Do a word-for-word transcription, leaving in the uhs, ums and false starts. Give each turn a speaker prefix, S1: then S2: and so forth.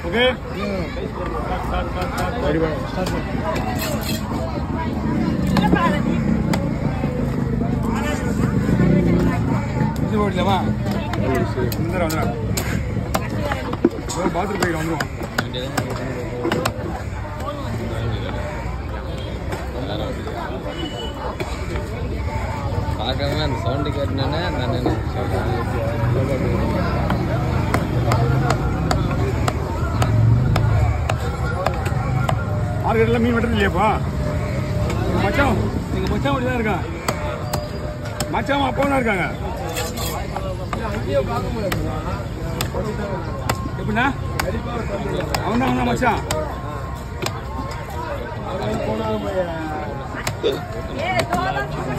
S1: okay ready பண்ணு start பண்ணு இது ஓடலமா வந்துற வந்துற ஒரு பாத்ரூம் போய் வந்துரும்
S2: பார்க்காம அந்த சவுண்டு கேட்டனே நான் என்ன
S1: மார்க்கெட்டில் மீன் வெட்டுறது இல்லையாப்பா மச்சான் எங்கள் மச்சான் அப்படி தான் இருக்கான் மச்சான் அப்போலாம் இருக்காங்க எப்படின்னா அவன் தான் அவன் மச்சான்
S3: ஏ